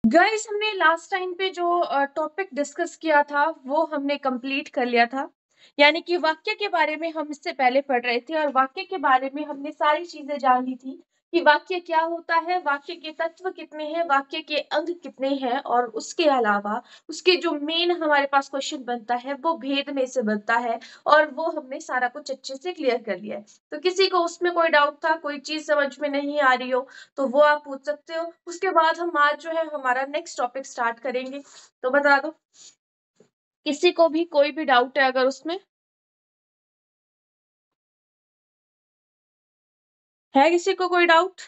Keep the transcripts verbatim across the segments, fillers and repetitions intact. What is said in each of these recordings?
Guys हमने last time पे जो टॉपिक डिस्कस किया था वो हमने कंप्लीट कर लिया था। यानी कि वाक्य के बारे में हम इससे पहले पढ़ रहे थे और वाक्य के बारे में हमने सारी चीजें जान ली थी कि वाक्य क्या होता है, वाक्य के तत्व कितने हैं, वाक्य के अंग कितने हैं और उसके अलावा उसके जो मेन हमारे पास क्वेश्चन बनता है वो भेद में से बनता है। और वो हमने सारा कुछ अच्छे से क्लियर कर लिया है। तो किसी को उसमें कोई डाउट था, कोई चीज समझ में नहीं आ रही हो तो वो आप पूछ सकते हो। उसके बाद हम आज जो है हमारा नेक्स्ट टॉपिक स्टार्ट करेंगे। तो बता दो किसी को भी कोई भी डाउट है अगर उसमें है, किसी को कोई डाउट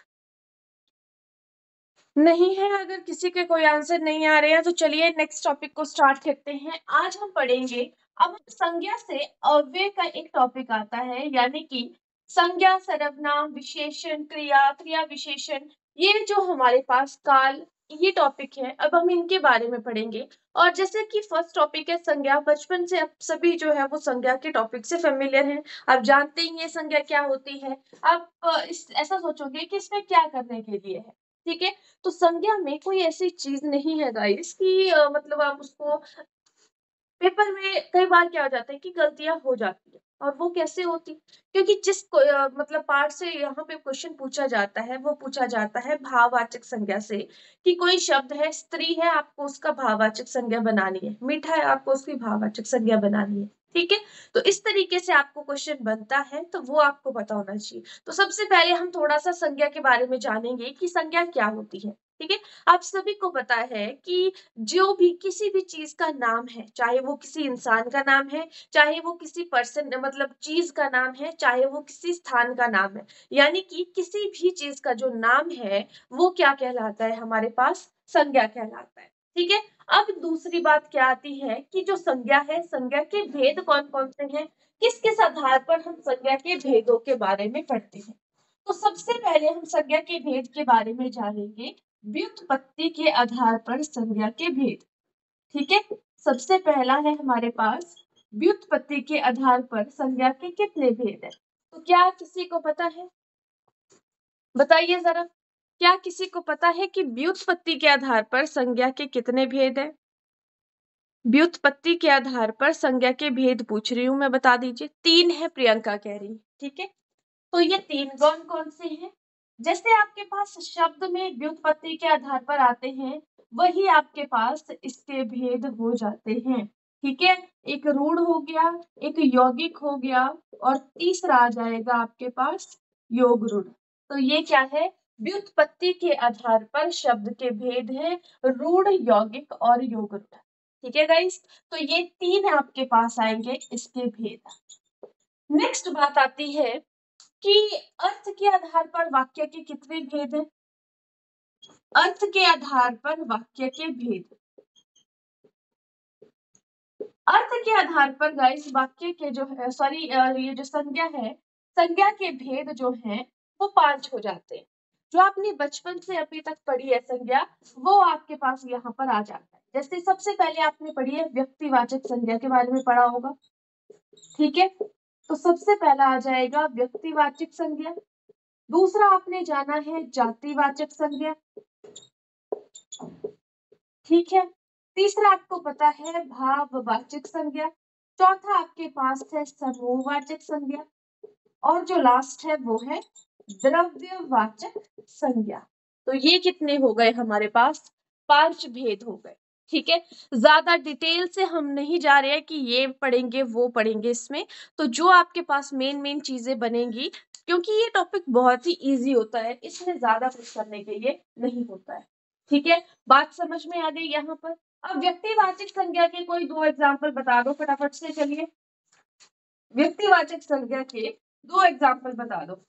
नहीं है? अगर किसी के कोई आंसर नहीं आ रहे हैं तो चलिए नेक्स्ट टॉपिक को स्टार्ट करते हैं। आज हम पढ़ेंगे अब संज्ञा से अव्यय का एक टॉपिक आता है, यानी कि संज्ञा, सर्वनाम, विशेषण, क्रिया, क्रिया विशेषण, ये जो हमारे पास काल, ये टॉपिक है। अब हम इनके बारे में पढ़ेंगे। और जैसे कि फर्स्ट टॉपिक है संज्ञा, बचपन से अब सभी जो है वो संज्ञा के टॉपिक से फेमिलियर हैं। आप जानते ही हैं संज्ञा क्या होती है। आप अ, इस ऐसा सोचोगे कि इसमें क्या करने के लिए है, ठीक है। तो संज्ञा में कोई ऐसी चीज नहीं है गाइस कि अ, मतलब आप उसको पेपर में कई बार क्या हो जाता है कि गलतियां हो जाती है। और वो कैसे होती, क्योंकि जिस को- अ, मतलब पार्ट से यहाँ पे क्वेश्चन पूछा जाता है वो पूछा जाता है भाववाचक संज्ञा से। कि कोई शब्द है, स्त्री है, आपको उसका भाववाचक संज्ञा बनानी है, मीठा है, आपको उसकी भाववाचक संज्ञा बनानी है, ठीक है। तो इस तरीके से आपको क्वेश्चन बनता है, तो वो आपको पता होना चाहिए। तो सबसे पहले हम थोड़ा सा संज्ञा के बारे में जानेंगे कि संज्ञा क्या होती है, ठीक है। आप सभी को पता है कि जो भी किसी भी चीज का नाम है, चाहे वो किसी इंसान का नाम है, चाहे वो किसी पर्सन मतलब चीज का नाम है, चाहे वो किसी स्थान का नाम है, यानी कि किसी भी चीज का जो नाम है वो क्या कहलाता है, हमारे पास संज्ञा कहलाता है, ठीक है। अब दूसरी बात क्या आती है कि जो संज्ञा है, संज्ञा के भेद कौन कौन से हैं, किस किस आधार पर हम संज्ञा के भेदों के बारे में पढ़ते हैं। तो सबसे पहले हम संज्ञा के भेद के बारे में जानेंगे, व्युत्पत्ति के आधार पर संज्ञा के भेद, ठीक है। सबसे पहला है हमारे पास व्युत्पत्ति के आधार पर संज्ञा के कितने भेद है। तो क्या किसी को पता है, बताइए जरा, क्या किसी को पता है कि व्युत्पत्ति के आधार पर संज्ञा के कितने भेद है। व्युत्पत्ति के आधार पर संज्ञा के भेद पूछ रही हूं मैं, बता दीजिए। तीन है, प्रियंका कह रही है, ठीक है। तो ये तीन कौन कौन से हैं? जैसे आपके पास शब्द में व्युत्पत्ति के आधार पर आते हैं, वही आपके पास इसके भेद हो जाते हैं, ठीक है। एक रूढ़ हो गया, एक यौगिक हो गया, और तीसरा आ जाएगा आपके पास योग रूढ़। तो ये क्या है, व्युत्पत्ति के आधार पर शब्द के भेद है, रूढ़, यौगिक और योग रूढ़, ठीक है गाइस। तो ये तीन आपके पास आएंगे इसके भेद। नेक्स्ट बात आती है कि अर्थ के आधार पर वाक्य के कितने भेद हैं। अर्थ के आधार पर वाक्य के भेद, अर्थ के आधार पर गाइस वाक्य के जो है, सॉरी ये जो संज्ञा है, संज्ञा के भेद जो हैं वो पांच हो जाते हैं। जो आपने बचपन से अभी तक पढ़ी है संज्ञा, वो आपके पास यहाँ पर आ जाता है। जैसे सबसे पहले आपने पढ़ी है व्यक्तिवाचक संज्ञा के बारे में पढ़ा होगा, ठीक है। तो सबसे पहला आ जाएगा व्यक्तिवाचक संज्ञा। दूसरा आपने जाना है जातिवाचक संज्ञा, ठीक है। तीसरा आपको पता है भाववाचक संज्ञा। चौथा आपके पास है समूहवाचक संज्ञा। और जो लास्ट है वो है द्रव्यवाचक संज्ञा। तो ये कितने हो गए हमारे पास, पांच भेद हो गए, ठीक है। ज्यादा डिटेल से हम नहीं जा रहे हैं कि ये पढ़ेंगे वो पढ़ेंगे इसमें। तो जो आपके पास मेन मेन चीजें बनेंगी, क्योंकि ये टॉपिक बहुत ही इजी होता है, इसमें ज्यादा कुछ करने के लिए नहीं होता है, ठीक है। बात समझ में आ गई यहाँ पर। अब व्यक्तिवाचक संज्ञा के कोई दो एग्जाम्पल बता दो फटाफट से, चलिए। व्यक्तिवाचक संज्ञा के दो एग्जाम्पल बता दो,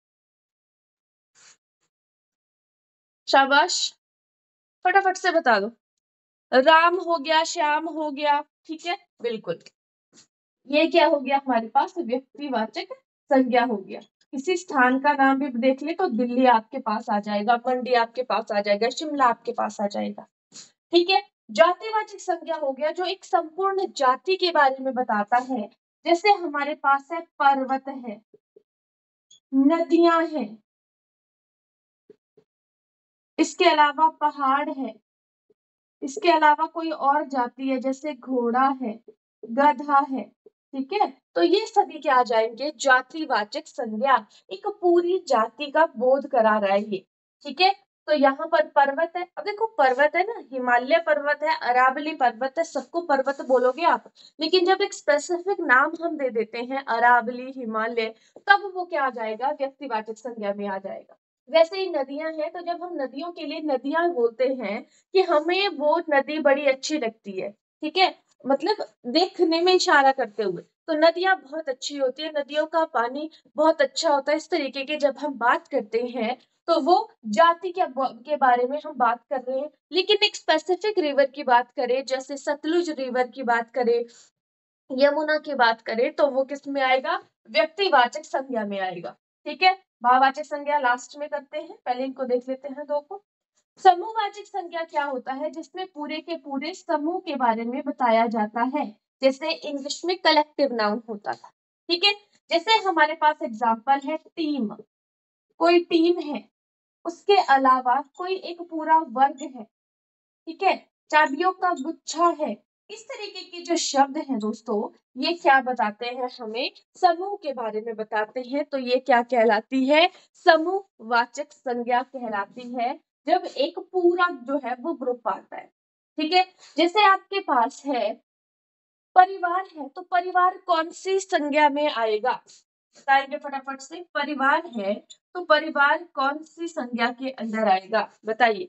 शाबाश, फटाफट से बता दो। राम हो गया, श्याम हो गया, ठीक है, बिल्कुल। ये क्या हो गया हमारे पास, व्यक्तिवाचक संज्ञा हो गया। किसी स्थान का नाम भी देख ले तो दिल्ली आपके पास आ जाएगा, मंडी आपके पास आ जाएगा, शिमला आपके पास आ जाएगा, ठीक है। जातिवाचक संज्ञा हो गया जो एक संपूर्ण जाति के बारे में बताता है। जैसे हमारे पास है पर्वत है, नदियां हैं, इसके अलावा पहाड़ है, इसके अलावा कोई और जाति है जैसे घोड़ा है, गधा है, ठीक है, तो ये सभी क्या आ जाएंगे, जातिवाचक संज्ञा। एक पूरी जाति का बोध करा रहा है ये, ठीक है। तो यहाँ पर पर्वत है, अब देखो पर्वत है ना, हिमालय पर्वत है, अरावली पर्वत है, सबको पर्वत बोलोगे आप, लेकिन जब एक स्पेसिफिक नाम हम दे देते हैं अरावली, हिमालय, तब वो क्या आ जाएगा, व्यक्तिवाचक संज्ञा में आ जाएगा। वैसे ही नदियां हैं, तो जब हम नदियों के लिए नदियां बोलते हैं कि हमें वो नदी बड़ी अच्छी लगती है, ठीक है, मतलब देखने में इशारा करते हुए, तो नदियां बहुत अच्छी होती है, नदियों का पानी बहुत अच्छा होता है, इस तरीके के जब हम बात करते हैं तो वो जाति के, के बारे में हम बात कर रहे हैं। लेकिन एक स्पेसिफिक रिवर की बात करें, जैसे सतलुज रिवर की बात करें, यमुना की बात करें, तो वो किस में आएगा, व्यक्तिवाचक संज्ञा में आएगा, ठीक है। भाववाचक संज्ञा लास्ट में करते हैं, पहले इनको देख लेते हैं दो को। समूहवाचक संज्ञा क्या होता है, जिसमें पूरे के पूरे समूह के बारे में बताया जाता है, जैसे इंग्लिश में कलेक्टिव नाउन होता था, ठीक है। जैसे हमारे पास एग्जांपल है टीम, कोई टीम है, उसके अलावा कोई एक पूरा वर्ग है, ठीक है, चाबियों का गुच्छा है, इस तरीके के जो शब्द हैं दोस्तों, ये क्या बताते हैं, हमें समूह के बारे में बताते हैं, तो ये क्या कहलाती है, समूहवाचक संज्ञा कहलाती है, जब एक पूरा जो है वो ग्रुप आता है, ठीक है। जैसे आपके पास है परिवार है, तो परिवार कौन सी संज्ञा में आएगा, बताएंगे फटाफट से, परिवार है तो परिवार कौन सी संज्ञा के अंदर आएगा, बताइए।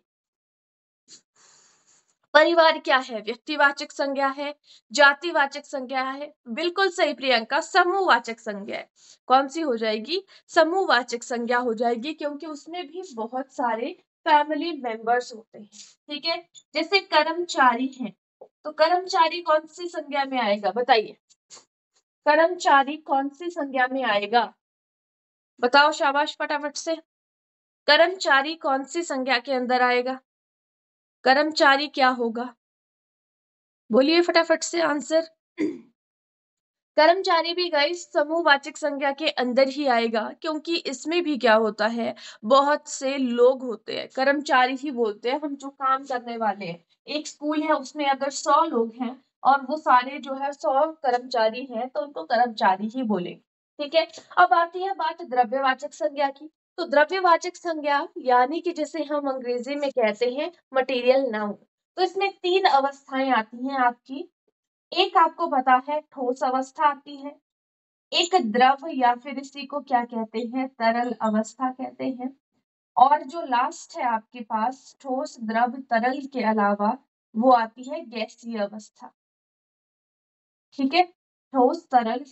परिवार क्या है, व्यक्तिवाचक संज्ञा है, जातिवाचक संज्ञा है, बिल्कुल सही प्रियंका, समूहवाचक संज्ञा है। कौन सी हो जाएगी, समूहवाचक संज्ञा हो जाएगी, क्योंकि उसमें भी बहुत सारे फैमिली मेंबर्स होते हैं, ठीक है। जैसे कर्मचारी हैं, तो कर्मचारी कौन सी संज्ञा में आएगा, बताइए, कर्मचारी कौन सी संज्ञा में आएगा, बताओ शाबाश फटाफट से, कर्मचारी कौन सी संज्ञा के अंदर आएगा, कर्मचारी क्या होगा, बोलिए फटाफट से आंसर। कर्मचारी भी गाइस समूहवाचक संज्ञा के अंदर ही आएगा, क्योंकि इसमें भी क्या होता है, बहुत से लोग होते हैं, कर्मचारी ही बोलते हैं हम जो काम करने वाले हैं। एक स्कूल है, उसमें अगर सौ लोग हैं और वो सारे जो है सौ कर्मचारी हैं, तो उनको कर्मचारी ही बोले, ठीक है। अब आती है बात द्रव्यवाचक संज्ञा की, तो द्रव्यवाचक संज्ञा यानी कि जिसे हम अंग्रेजी में कहते हैं मटेरियल नाउन, तो इसमें तीन अवस्थाएं आती हैं आपकी, एक आपको पता है ठोस अवस्था आती है, एक द्रव या फिर इसी को क्या कहते हैं, तरल अवस्था कहते हैं, और जो लास्ट है आपके पास ठोस द्रव तरल के अलावा वो आती है गैसीय अवस्था, ठीक है, ठोस तरल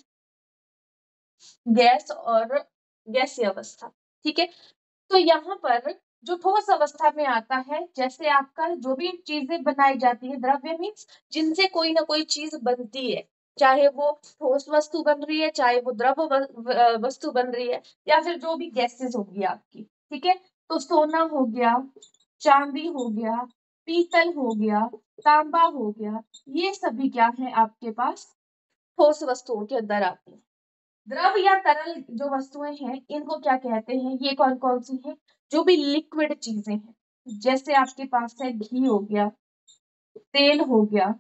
गैस और गैसीय अवस्था, ठीक है। तो यहाँ पर जो ठोस अवस्था में आता है, जैसे आपका जो भी चीजें बनाई जाती है, द्रव्य मीन्स जिनसे कोई ना कोई चीज बनती है, चाहे वो ठोस वस्तु बन रही है, चाहे वो द्रव वस्तु बन रही है, या फिर जो भी गैसेस होगी आपकी, ठीक है। तो सोना हो गया, चांदी हो गया, पीतल हो गया, तांबा हो गया, ये सभी क्या है आपके पास ठोस वस्तुओं के अंदर आती है। द्रव या तरल जो वस्तुएं हैं इनको क्या कहते हैं, ये कौन कौन सी है, जो भी लिक्विड चीजें हैं, जैसे आपके पास है घी हो गया, तेल हो गया,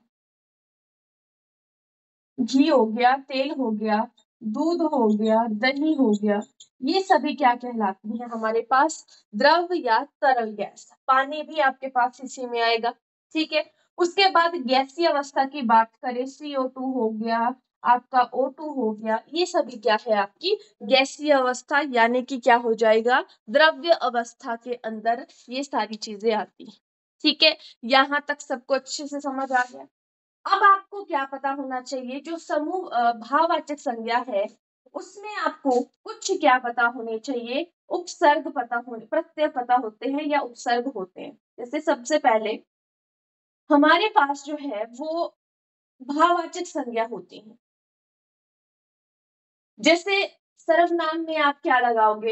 घी हो गया, तेल हो गया, दूध हो गया, दही हो गया, ये सभी क्या कहलाती है हमारे पास द्रव या तरल गैस, पानी भी आपके पास इसी में आएगा, ठीक है। उसके बाद गैसीय अवस्था की बात करें, सी ओ टू हो गया, आपका ओ टू हो गया, ये सभी क्या है आपकी गैसीय अवस्था, यानी कि क्या हो जाएगा द्रव्य अवस्था के अंदर ये सारी चीजें आती है, ठीक है। यहाँ तक सबको अच्छे से समझ आ गया। अब आपको क्या पता होना चाहिए, जो समूह अ, भाववाचक संज्ञा है उसमें आपको कुछ क्या पता होने चाहिए, उपसर्ग पता होने, प्रत्यय पता होते हैं या उपसर्ग होते हैं। जैसे सबसे पहले हमारे पास जो है वो भाववाचक संज्ञा होती है, जैसे सर्वनाम में आप क्या लगाओगे,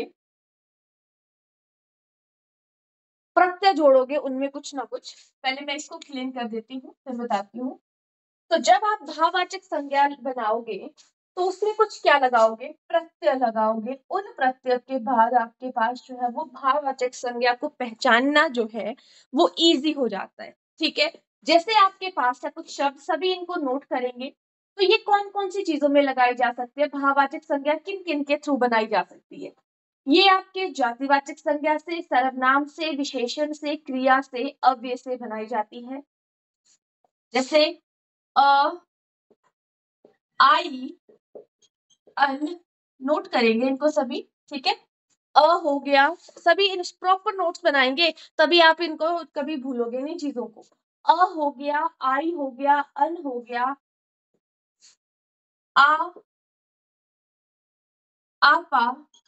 प्रत्यय जोड़ोगे उनमें कुछ ना कुछ, पहले मैं इसको क्लीन कर देती हूँ फिर बताती हूँ। तो जब आप भाववाचक संज्ञा बनाओगे तो उसमें कुछ क्या लगाओगे, प्रत्यय लगाओगे, उन प्रत्यय के बाद आपके पास जो है वो भाववाचक संज्ञा को पहचानना जो है वो इजी हो जाता है, ठीक है। जैसे आपके पास है कुछ शब्द, सभी इनको नोट करेंगे। तो ये कौन कौन सी चीजों में लगाई जा सकती है, भाववाचक संज्ञा किन किन के थ्रू बनाई जा सकती है? ये आपके जातिवाचक संज्ञा से, सर्वनाम से, विशेषण से, क्रिया से, अव्यय से बनाई जाती है। जैसे अ, आई, अन, नोट करेंगे इनको सभी, ठीक है। अ हो गया, सभी इन प्रॉपर नोट्स बनाएंगे, तभी आप इनको कभी भूलोगे नहीं चीजों को। अ हो गया, आई हो गया, अन हो गया, आ, आपा,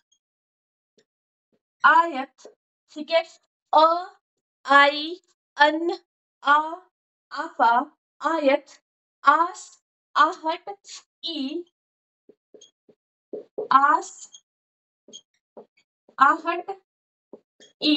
आयत, ठीक है। अ, आई, अन, आ, आपा, आयत, आस, आहट, ई, आस, आहट, ई,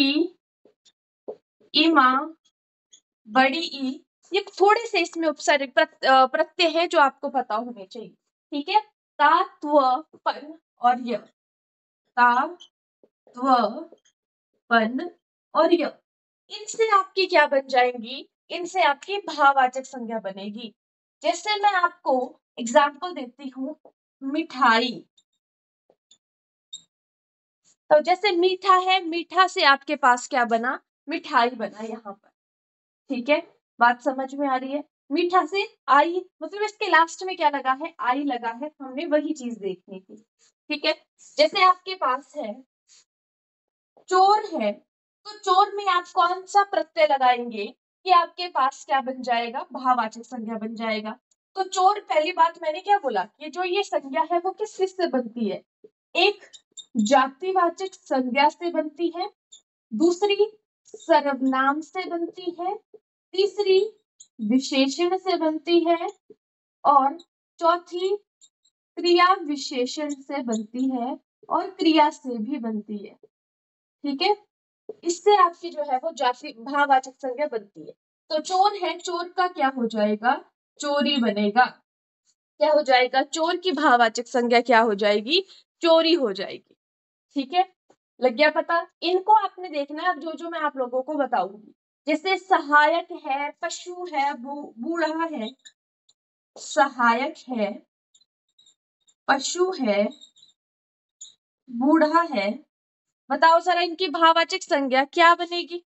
इमा, बड़ी ई। ये थोड़े से इसमें उपसर्ग प्रत्यय है जो आपको पता होने चाहिए, ठीक है। ता, त्व, पन और य, ता, त्व, पन और य, इनसे आपकी क्या बन जाएंगी, इनसे आपकी भाववाचक संज्ञा बनेगी। जैसे मैं आपको एग्जाम्पल देती हूँ, मिठाई। तो जैसे मीठा है, मीठा से आपके पास क्या बना, मिठाई बना यहाँ पर, ठीक है। बात समझ में आ रही है? मीठा से आई, मतलब इसके लास्ट में क्या लगा है, आई लगा है, हमने वही चीज देखनी थी, ठीक है। जैसे आपके पास है चोर है, तो चोर में आप कौन सा प्रत्यय लगाएंगे कि आपके पास क्या बन जाएगा, भाववाचक संज्ञा बन जाएगा। तो चोर, पहली बात मैंने क्या बोला, कि जो ये संज्ञा है वो किस किस से बनती है, एक जातिवाचक संज्ञा से बनती है, दूसरी सर्वनाम से बनती है, तीसरी विशेषण से बनती है, और चौथी क्रिया विशेषण से बनती है, और क्रिया से भी बनती है, ठीक है। इससे आपकी जो है वो जाति भाववाचक संज्ञा बनती है। तो चोर है, चोर का क्या हो जाएगा, चोरी बनेगा। क्या हो जाएगा, चोर की भाववाचक संज्ञा क्या हो जाएगी, चोरी हो जाएगी, ठीक है। लग गया पता? इनको आपने देखना है अब, जो जो मैं आप लोगों को बताऊंगी। जैसे सहायक है, पशु है, बूढ़ा है, सहायक है, पशु है, बूढ़ा है, बताओ जरा इनकी भाववाचक संज्ञा क्या बनेगी।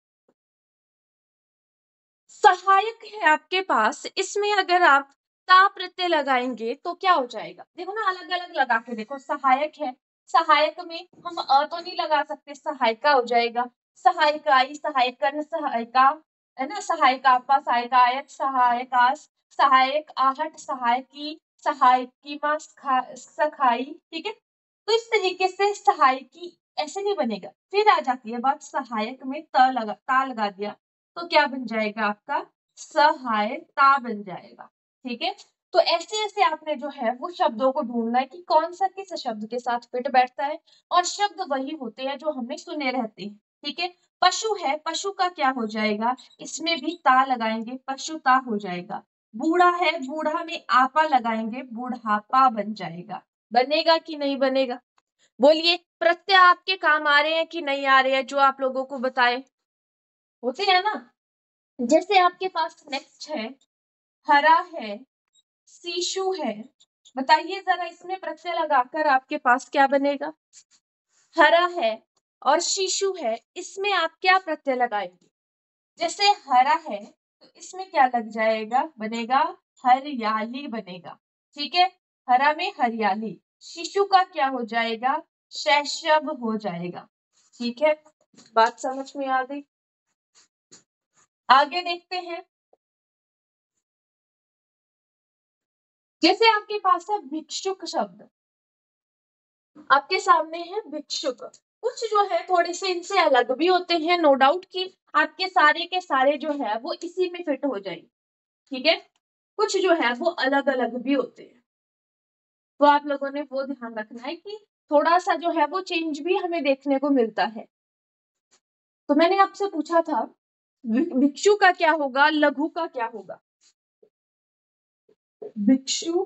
सहायक है आपके पास, इसमें अगर आप ता प्रत्यय लगाएंगे तो क्या हो जाएगा, देखो ना, अलग अलग लगा के देखो। सहायक है, सहायक में हम अ तो नहीं लगा सकते, सहायिका हो जाएगा, सहायिकाई, सहायकन, सहायिका, है ना, सहायिकापा, सहायकायत, सहायकास, सहायक, आहट, सहायकी, सहायकी मां, सखाई, ठीक है। तो इस तरीके से सहायकी ऐसे नहीं बनेगा। फिर आ जाती है बात सहायक में त लगा, ता लगा दिया, तो क्या बन जाएगा आपका, सहायता बन जाएगा, ठीक है। तो ऐसे ऐसे आपने जो है वो शब्दों को ढूंढना है कि कौन सा किस शब्द के साथ फिट बैठता है, और शब्द वही होते हैं जो हमने सुने रहते हैं, ठीक है। पशु है, पशु का क्या हो जाएगा, इसमें भी ता लगाएंगे, पशुता हो जाएगा। बूढ़ा है, बूढ़ा में आपा लगाएंगे, बूढ़ापा बन जाएगा। बनेगा कि नहीं बनेगा, बोलिए। प्रत्यय आपके काम आ रहे हैं कि नहीं आ रहे हैं, जो आप लोगों को बताए, होते हैं ना। जैसे आपके पास नेक्स्ट है, हरा है, सीशु है, बताइए जरा इसमें प्रत्यय लगाकर आपके पास क्या बनेगा। हरा है और शीशु है, इसमें आप क्या प्रत्यय लगाएंगे। जैसे हरा है तो इसमें क्या लग जाएगा, बनेगा हरियाली बनेगा, ठीक है। हरा में हरियाली। शिशु का क्या हो जाएगा, शैशव हो जाएगा, ठीक है। बात समझ में आ गई? आगे देखते हैं। जैसे आपके पास है भिक्षुक शब्द, आपके सामने है भिक्षुक। कुछ जो है थोड़े से इनसे अलग भी होते हैं, नो डाउट कि आपके सारे के सारे जो है वो इसी में फिट हो जाएंगे, ठीक है। कुछ जो है वो अलग अलग भी होते हैं, तो आप लोगों ने वो ध्यान रखना है कि थोड़ा सा जो है वो चेंज भी हमें देखने को मिलता है। तो मैंने आपसे पूछा था भिक्षु का क्या होगा, लघु का क्या होगा। भिक्षु,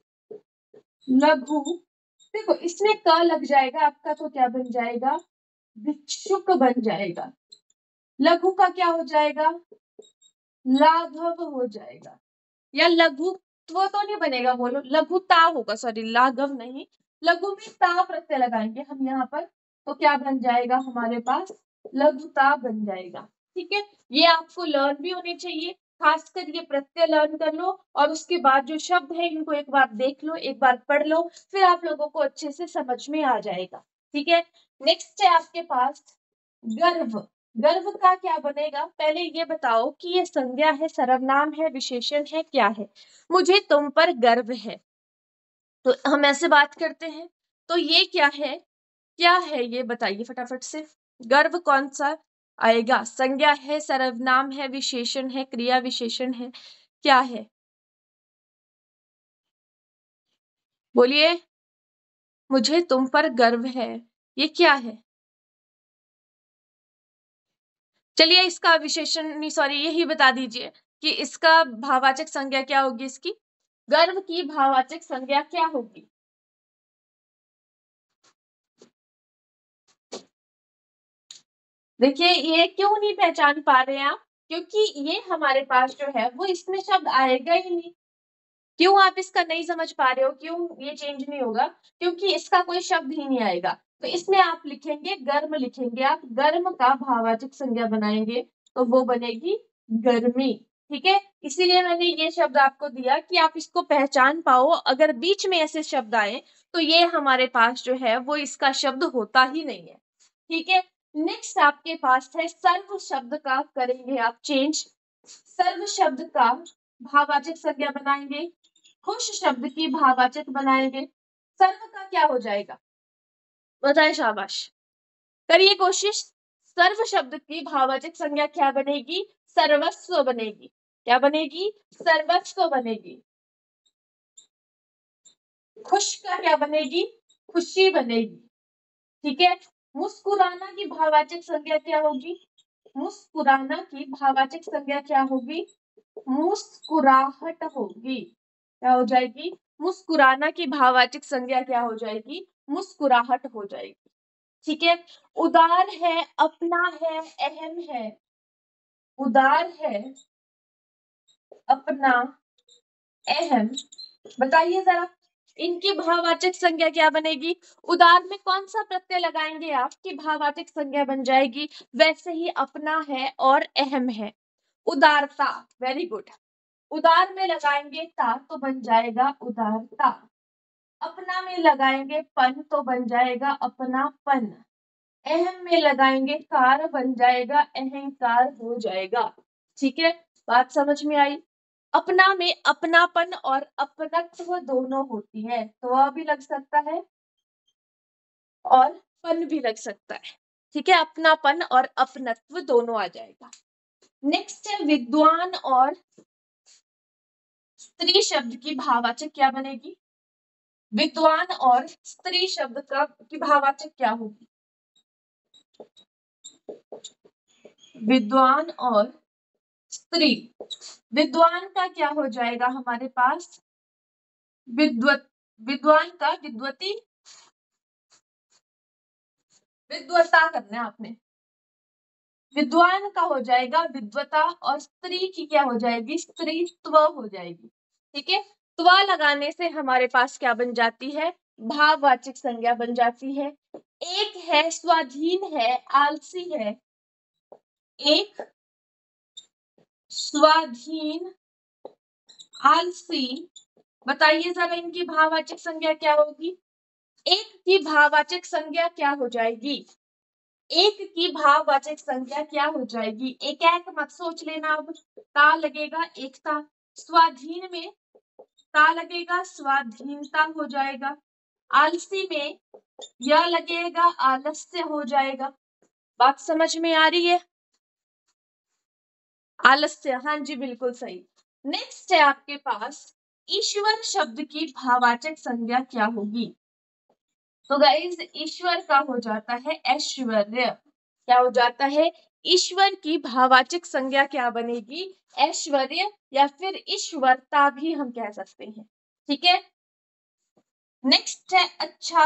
लघु, देखो इसमें क लग जाएगा आपका, तो क्या बन जाएगा, भिक्षुक बन जाएगा। लघु का क्या हो जाएगा, लाघव हो जाएगा, या लघुत्व तो नहीं बनेगा, बोलो लघुता होगा, सॉरी लाघव नहीं, लघु में ता प्रत्यय लगाएंगे हम यहाँ पर, तो क्या बन जाएगा हमारे पास, लघुता बन जाएगा। ठीक है, ये आपको लर्न भी होने चाहिए, खासकर ये प्रत्यय लर्न कर लो, और उसके बाद जो शब्द है इनको एक बार देख लो, एक बार पढ़ लो, फिर आप लोगों को अच्छे से समझ में आ जाएगा। ठीक है, नेक्स्ट है आपके पास गर्व। गर्व का क्या बनेगा, पहले ये बताओ कि ये संज्ञा है, सर्वनाम है, विशेषण है, क्या है। मुझे तुम पर गर्व है, तो हम ऐसे बात करते हैं, तो ये क्या है, क्या है ये बताइए फटाफट से। गर्व कौन सा आएगा, संज्ञा है, सर्वनाम है, विशेषण है, क्रिया विशेषण है, क्या है, बोलिए। मुझे तुम पर गर्व है, ये क्या है। चलिए इसका विशेषण नहीं, सॉरी यही बता दीजिए कि इसका भाववाचक संज्ञा क्या होगी, इसकी गर्व की भाववाचक संज्ञा क्या होगी। देखिए ये क्यों नहीं पहचान पा रहे हैं आप, क्योंकि ये हमारे पास जो है वो इसमें शब्द आएगा ही नहीं। क्यों आप इसका नहीं समझ पा रहे हो, क्यों ये चेंज नहीं होगा, क्योंकि इसका कोई शब्द ही नहीं आएगा। तो इसमें आप लिखेंगे गर्म, लिखेंगे आप गर्म का भाववाचक संज्ञा बनाएंगे तो वो बनेगी गर्मी। ठीक है, इसीलिए मैंने ये शब्द आपको दिया कि आप इसको पहचान पाओ, अगर बीच में ऐसे शब्द आए तो ये हमारे पास जो है वो इसका शब्द होता ही नहीं है। ठीक है, नेक्स्ट आपके पास है सर्व शब्द का, करेंगे आप चेंज, सर्व शब्द का भाववाचक संज्ञा बनाएंगे, खुश शब्द की भाववाचक बनाएंगे, सर्व का क्या हो जाएगा, बताए, शाबाश, करिए कोशिश। सर्व शब्द की भाववाचक संज्ञा क्या बनेगी, सर्वस्व बनेगी, क्या बनेगी, सर्वस्व बनेगी। खुश का क्या बनेगी, खुशी बनेगी। ठीक है, मुस्कुराना की भाववाचक संज्ञा क्या होगी, मुस्कुराना की भाववाचक संज्ञा क्या होगी, मुस्कुराहट होगी, क्या हो जाएगी, मुस्कुराना की भाववाचक संज्ञा क्या हो जाएगी, मुस्कुराहट हो जाएगी। ठीक है, उदार है, अपना है, अहम है, उदार है, अपना, अहम, बताइए जरा इनकी भाववाचक संज्ञा क्या बनेगी। उदार में कौन सा प्रत्यय लगाएंगे आप कि भाववाचक संज्ञा बन जाएगी, वैसे ही अपना है और अहम है, उदारता, वेरी गुड। उदार में लगाएंगे ता तो बन जाएगा उदारता, अपना में लगाएंगे पन तो बन जाएगा अपनापन, अहम में लगाएंगे कार बन जाएगा अहंकार हो जाएगा। ठीक है, बात समझ में आई। अपना में अपनापन और अपनत्व दोनों होती है, तो वह भी लग सकता है और पन भी लग सकता है। ठीक है, अपनापन और अपनत्व दोनों आ जाएगा। नेक्स्ट है विद्वान और स्त्री शब्द की भाववाचक क्या बनेगी, विद्वान और स्त्री शब्द का की भाववाचक क्या होगी, विद्वान और स्त्री, विद्वान का क्या हो जाएगा हमारे पास, विद्वत, विद्वान का विद्वती, विद्वता करना है आपने, विद्वान का हो जाएगा विद्वता, और स्त्री की क्या हो जाएगी, स्त्रीत्व हो जाएगी। ठीक है, त्व लगाने से हमारे पास क्या बन जाती है, भाववाचक संज्ञा बन जाती है। एक है स्वाधीन है, आलसी है, एक स्वाधीन, आलसी, बताइए जरा इनकी भाववाचक संज्ञा क्या होगी, एक की भाववाचक संज्ञा क्या हो जाएगी, एक की भाववाचक संज्ञा क्या हो जाएगी, एक एक मत सोच लेना, अब ता लगेगा एकता, स्वाधीन में ता लगेगा स्वाधीनता हो जाएगा, आलसी में यह लगेगा आलस्य हो जाएगा। बात समझ में आ रही है, आलस्य, हाँ जी बिल्कुल सही। नेक्स्ट है आपके पास ईश्वर शब्द की भाववाचक संज्ञा क्या होगी, तो गाइस ईश्वर का हो जाता है ऐश्वर्य, क्या हो जाता है, ईश्वर की भाववाचक संज्ञा क्या बनेगी, ऐश्वर्य, या फिर ईश्वरता भी हम कह सकते हैं। ठीक है, नेक्स्ट है अच्छा,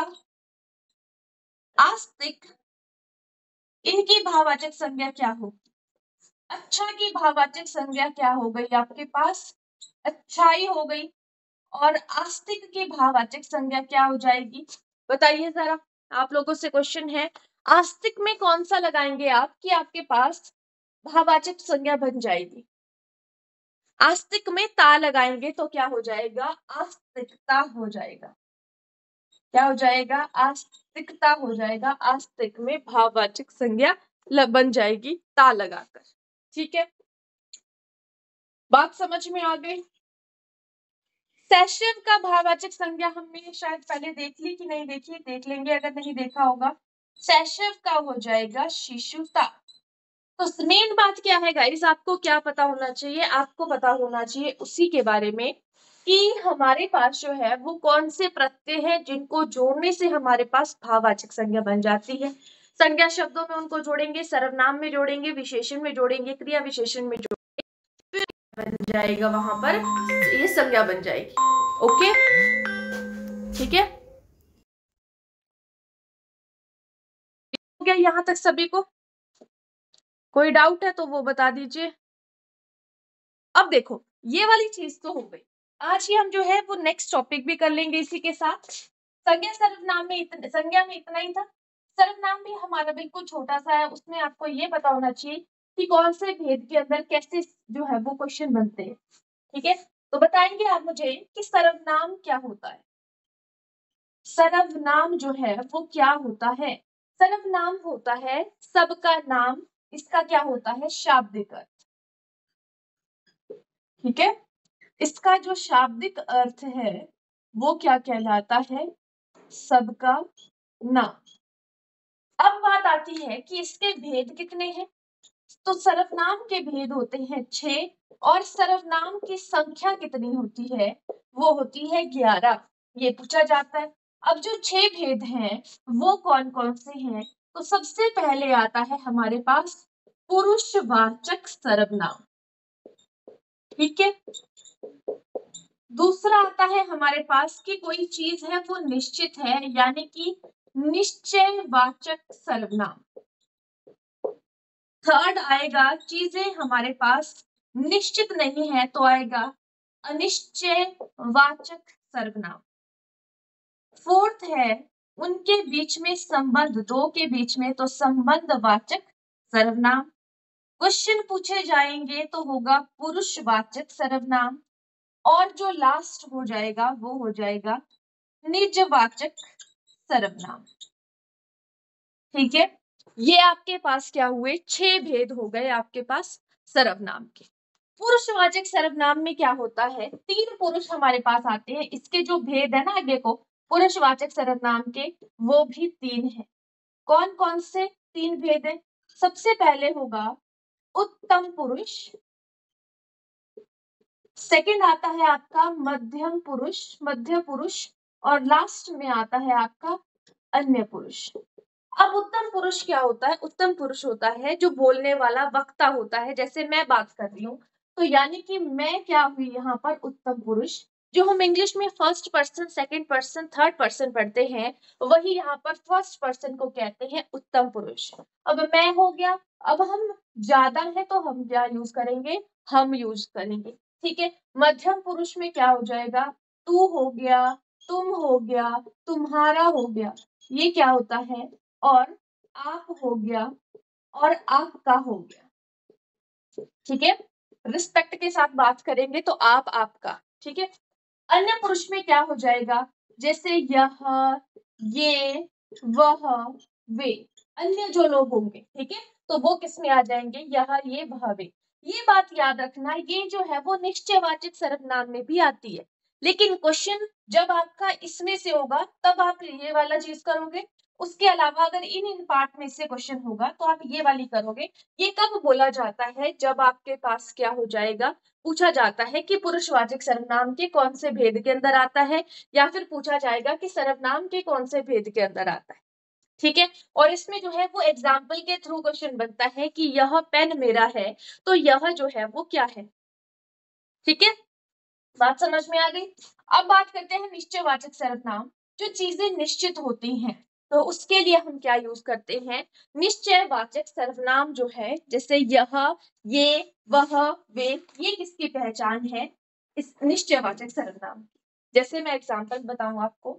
आस्तिक, इनकी भाववाचक संज्ञा क्या होगी, अच्छा की भाववाचक संज्ञा क्या हो गई आपके पास? अच्छाई हो गई। और आस्तिक की भाववाचक संज्ञा क्या हो जाएगी? बताइए जरा, आप लोगों से क्वेश्चन है, आस्तिक में कौन सा लगाएंगे आप कि आपके पास भाववाचक संज्ञा बन जाएगी? आस्तिक में ता लगाएंगे तो क्या हो जाएगा? आस्तिकता हो जाएगा। क्या हो जाएगा? आस्तिकता हो जाएगा। आस्तिक में भाववाचक संज्ञा बन जाएगी ता लगाकर। ठीक है, बात समझ में आ गई? सेशन का भाववाचक संज्ञा हमने शायद पहले देख ली कि नहीं देखी, देख लेंगे अगर नहीं देखा होगा। सेशन का हो जाएगा शिशुता। तो मेन बात क्या है गाइस, आपको क्या पता होना चाहिए? आपको पता होना चाहिए उसी के बारे में कि हमारे पास जो है वो कौन से प्रत्यय है जिनको जोड़ने से हमारे पास भाववाचक संज्ञा बन जाती है। संज्ञा शब्दों में उनको जोड़ेंगे, सर्वनाम में जोड़ेंगे, विशेषण में जोड़ेंगे, क्रिया विशेषण में जोड़ेंगे, बन जाएगा वहां पर ये संज्ञा बन जाएगी। ओके, ठीक है, हो गया यहां तक सभी को? कोई डाउट है तो वो बता दीजिए। अब देखो, ये वाली चीज तो हो गई। आज ही हम जो है वो नेक्स्ट टॉपिक भी कर लेंगे इसी के साथ। संज्ञा सर्वनाम में इतने संज्ञा में इतना ही था। सर्वनाम भी हमारा बिल्कुल छोटा सा है, उसमें आपको ये पता होना चाहिए कि कौन से भेद के अंदर कैसे जो है वो क्वेश्चन बनते हैं। ठीक है, तो बताएंगे आप मुझे कि सर्वनाम क्या होता है? सर्वनाम जो है वो क्या होता है? सर्वनाम होता है सबका नाम, इसका क्या होता है? शाब्दिक अर्थ। ठीक है, इसका जो शाब्दिक अर्थ है वो क्या कहलाता है? सबका नाम। अब बात आती है कि इसके भेद कितने हैं? तो सर्वनाम के भेद होते हैं छह और सर्वनाम की संख्या कितनी होती है? वो होती है ग्यारह। ये पूछा जाता है। अब जो छह भेद हैं वो कौन कौन से हैं? तो सबसे पहले आता है हमारे पास पुरुषवाचक सर्वनाम। ठीक है, दूसरा आता है हमारे पास कि कोई चीज है वो निश्चित है, यानी कि निश्चयवाचक सर्वनाम। थर्ड आएगा चीजें हमारे पास निश्चित नहीं है तो आएगा अनिश्चयवाचक सर्वनाम। फोर्थ है उनके बीच में संबंध, दो के बीच में, तो संबंधवाचक सर्वनाम। क्वेश्चन पूछे जाएंगे तो होगा पुरुषवाचक सर्वनाम। और जो लास्ट हो जाएगा वो हो जाएगा निजवाचक सर्वनाम। ठीक है, ये आपके पास क्या हुए? छह भेद हो गए आपके पास सर्वनाम के। पुरुषवाचक सर्वनाम में क्या होता है? तीन पुरुष हमारे पास आते हैं, इसके जो भेद है ना आगे को पुरुषवाचक सर्वनाम के वो भी तीन है। कौन कौन से तीन भेद है? सबसे पहले होगा उत्तम पुरुष, सेकंड आता है आपका मध्यम पुरुष, मध्य पुरुष, और लास्ट में आता है आपका अन्य पुरुष। अब उत्तम पुरुष क्या होता है? उत्तम पुरुष होता है जो बोलने वाला वक्ता होता है, जैसे मैं बात कर रही हूँ तो यानी कि मैं क्या हुई यहाँ पर? उत्तम पुरुष। जो हम इंग्लिश में first person, second person, third person पढ़ते हैं वही यहाँ पर फर्स्ट पर्सन को कहते हैं उत्तम पुरुष। अब मैं हो गया, अब हम ज्यादा है तो हम क्या यूज करेंगे? हम यूज करेंगे। ठीक है, मध्यम पुरुष में क्या हो जाएगा? तू हो गया, तुम हो गया, तुम्हारा हो गया, ये क्या होता है? और आप हो गया और आपका हो गया। ठीक है, रिस्पेक्ट के साथ बात करेंगे तो आप, आपका। ठीक है, अन्य पुरुष में क्या हो जाएगा? जैसे यह, ये, वह, वे, अन्य जो लोग होंगे, ठीक है, तो वो किस में आ जाएंगे? यह, ये, वह, वे। ये बात याद रखना, ये जो है वो निश्चयवाचक सर्वनाम में भी आती है। लेकिन क्वेश्चन जब आपका इसमें से होगा तब आप ये वाला चीज करोगे, उसके अलावा अगर इन इन पार्ट में से क्वेश्चन होगा तो आप ये वाली करोगे। ये कब बोला जाता है? जब आपके पास क्या हो जाएगा? पूछा जाता है कि पुरुषवाचक सर्वनाम के कौन से भेद के अंदर आता है, या फिर पूछा जाएगा कि सर्वनाम के कौन से भेद के अंदर आता है। ठीक है, और इसमें जो है वो एग्जाम्पल के थ्रू क्वेश्चन बनता है कि यह पेन मेरा है, तो यह जो है वो क्या है। ठीक है, बात समझ में आ गई? अब बात करते हैं निश्चयवाचक सर्वनाम। जो चीजें निश्चित होती हैं, तो उसके लिए हम क्या यूज करते हैं, निश्चयवाचक सर्वनाम जो है, जैसे यह, ये, वह, वे, ये किसकी पहचान है, इस निश्चयवाचक सर्वनाम की। जैसे मैं एग्जांपल बताऊं आपको,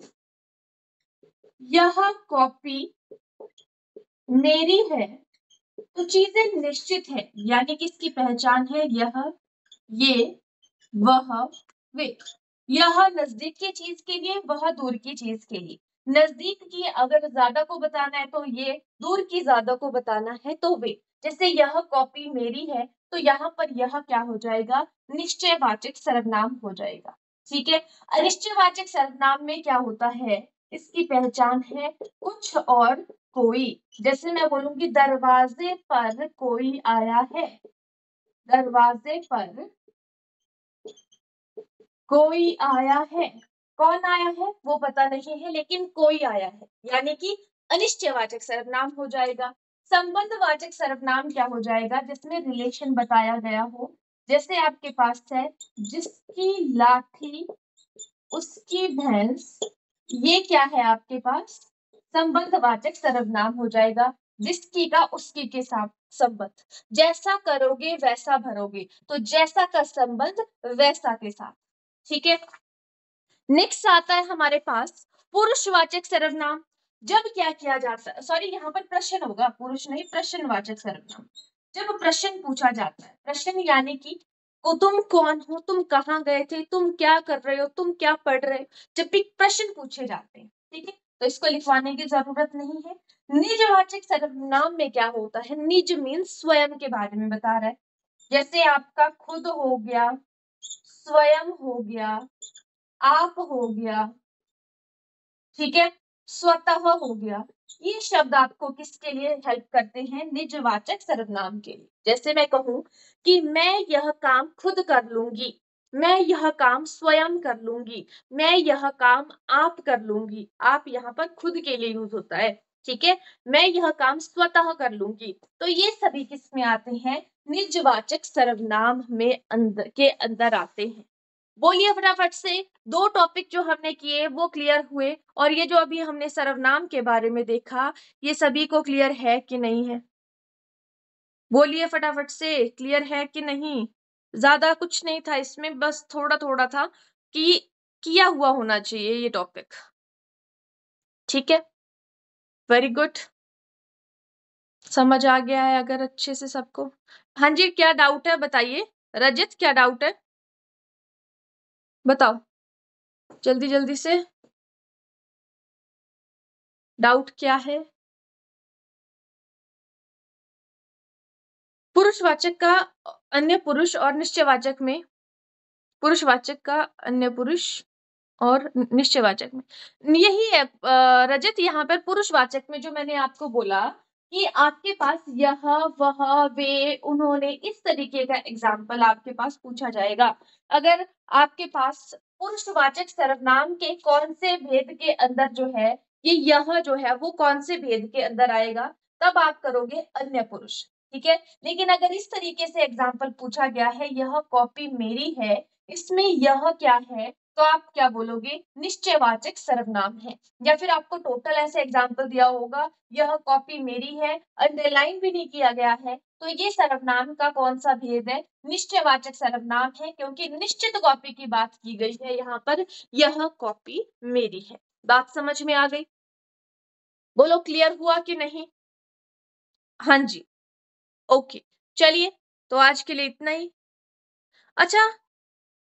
यह कॉपी मेरी है, तो चीजें निश्चित है, यानी किसकी पहचान है, यह, ये, वह, वे। यह नजदीक की चीज के लिए, वह दूर की चीज के लिए। नजदीक की अगर ज्यादा को बताना है तो ये, दूर की ज्यादा को बताना है तो वे। जैसे यह कॉपी मेरी है, तो यहाँ पर यह क्या हो जाएगा, निश्चयवाचक सर्वनाम हो जाएगा। ठीक है। अनिश्चयवाचक सर्वनाम में क्या होता है, इसकी पहचान है कुछ और कोई। जैसे मैं बोलूंगी दरवाजे पर कोई आया है, दरवाजे पर कोई आया है, कौन आया है वो पता नहीं है, लेकिन कोई आया है, यानी कि अनिश्चयवाचक सर्वनाम हो जाएगा। संबंधवाचक सर्वनाम क्या हो जाएगा, जिसमें रिलेशन बताया गया हो। जैसे आपके पास है, जिसकी लाठी उसकी भैंस, ये क्या है आपके पास, संबंधवाचक सर्वनाम हो जाएगा। जिसकी का उसकी के साथ संबंध, जैसा करोगे वैसा भरोगे, तो जैसा का संबंध वैसा के साथ। ठीक है। नेक्स्ट आता है हमारे पास पुरुषवाचक सर्वनाम। जब क्या किया जाता है, सॉरी यहाँ पर प्रश्न होगा, पुरुष नहीं, प्रश्नवाचक सर्वनाम। जब प्रश्न पूछा जाता है, प्रश्न यानी कि ओ तुम कौन हो, तुम कहाँ गए थे, तुम क्या कर रहे हो, तुम क्या पढ़ रहे हो, जब भी प्रश्न पूछे जाते हैं, ठीक है, तो इसको लिखवाने की जरूरत नहीं है। निजवाचक सर्वनाम में क्या होता है, निज मीन्स स्वयं के बारे में बता रहा है। जैसे आपका खुद हो गया, स्वयं हो गया, आप हो गया, ठीक है, स्वतः हो गया। ये शब्द आपको किसके लिए हेल्प करते हैं, निजवाचक सर्वनाम के लिए। जैसे मैं कहूं कि मैं यह काम खुद कर लूंगी, मैं यह काम स्वयं कर लूंगी, मैं यह काम आप कर लूंगी। आप यहाँ पर खुद के लिए यूज होता है, ठीक है। मैं यह काम स्वतः कर लूंगी, तो ये सभी किस में आते हैं, निजवाचक सर्वनाम में अंदर के अंदर आते हैं। बोलिए फटाफट से, दो टॉपिक जो हमने किए वो क्लियर हुए, और ये जो अभी हमने सर्वनाम के बारे में देखा, ये सभी को क्लियर है कि नहीं है? बोलिए फटाफट से, क्लियर है कि नहीं? ज्यादा कुछ नहीं था इसमें, बस थोड़ा थोड़ा था कि किया हुआ होना चाहिए ये टॉपिक। ठीक है, वेरी गुड, समझ आ गया है अगर अच्छे से सबको। हाँ जी, क्या डाउट है बताइए। रजित, क्या डाउट है बताओ, जल्दी जल्दी से, डाउट क्या है? पुरुषवाचक का अन्य पुरुष और निश्चयवाचक में, पुरुषवाचक का अन्य पुरुष और निश्चयवाचक में यही है रजत। यहाँ पर पुरुषवाचक में जो मैंने आपको बोला कि आपके पास यह, वह, वे, उन्होंने, इस तरीके का एग्जाम्पल आपके पास पूछा जाएगा। अगर आपके पास पुरुषवाचक सर्वनाम के कौन से भेद के अंदर जो है, ये यह जो है वो कौन से भेद के अंदर आएगा, तब आप करोगे अन्य पुरुष। ठीक है। लेकिन अगर इस तरीके से एग्जाम्पल पूछा गया है, यह कॉपी मेरी है, इसमें यह क्या है, तो आप क्या बोलोगे, निश्चयवाचक सर्वनाम है। या फिर आपको टोटल ऐसे एग्जाम्पल दिया होगा, यह कॉपी मेरी है, अंडरलाइन भी नहीं किया गया है, तो ये सर्वनाम का कौन सा भेद है, निश्चयवाचक सर्वनाम है, क्योंकि निश्चित कॉपी की बात की गई है यहाँ पर, यह कॉपी मेरी है। बात समझ में आ गई? बोलो क्लियर हुआ कि नहीं? हाँ जी, ओके, चलिए, तो आज के लिए इतना ही। अच्छा,